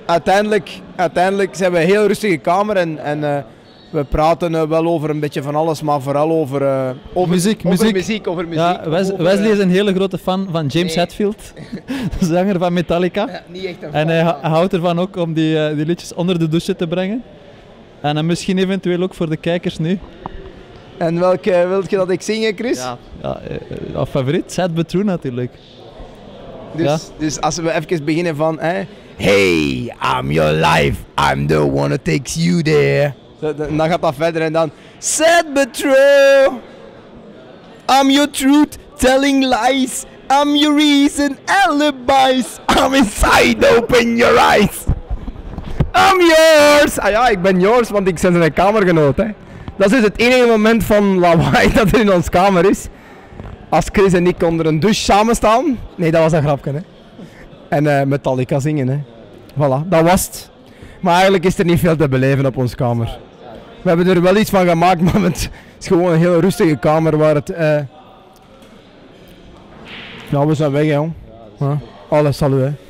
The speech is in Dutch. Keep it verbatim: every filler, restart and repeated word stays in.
uiteindelijk, uiteindelijk zijn we een heel rustige kamer en, en uh, we praten uh, wel over een beetje van alles, maar vooral over, uh, over, muziek, over muziek. muziek. Over muziek ja, Wes over, Wesley uh, is een hele grote fan van James nee. Hetfield, de zanger van Metallica. Ja, niet echt een en fan, hij, ja. hij houdt ervan ook om die, uh, die liedjes onder de douche te brengen. En dan misschien eventueel ook voor de kijkers nu. En welke wil je dat ik zing, Chris? Ja, ja uh, favoriet? Sad But True natuurlijk. Dus, ja. dus als we even beginnen van... Hè, hey, I'm your life, I'm the one that takes you there. Dan gaat dat verder en dan... Sad but true, I'm your truth telling lies, I'm your reason alibis, I'm inside, open your eyes. I'm yours! Ah ja, ik ben yours, want ik ben zijn kamergenoot. Hè. Dat is dus het enige moment van lawaai dat er in ons kamer is. Als Chris en ik onder een douche samen staan. Nee, dat was een grapje. Hè. En uh, Metallica zingen. Hè. Voilà, dat was het. Maar eigenlijk is er niet veel te beleven op ons kamer. We hebben er wel iets van gemaakt, maar het is gewoon een heel rustige kamer waar het... Uh... Ja, we zijn weg, hè, jong. Ja. Alles, salut, hè.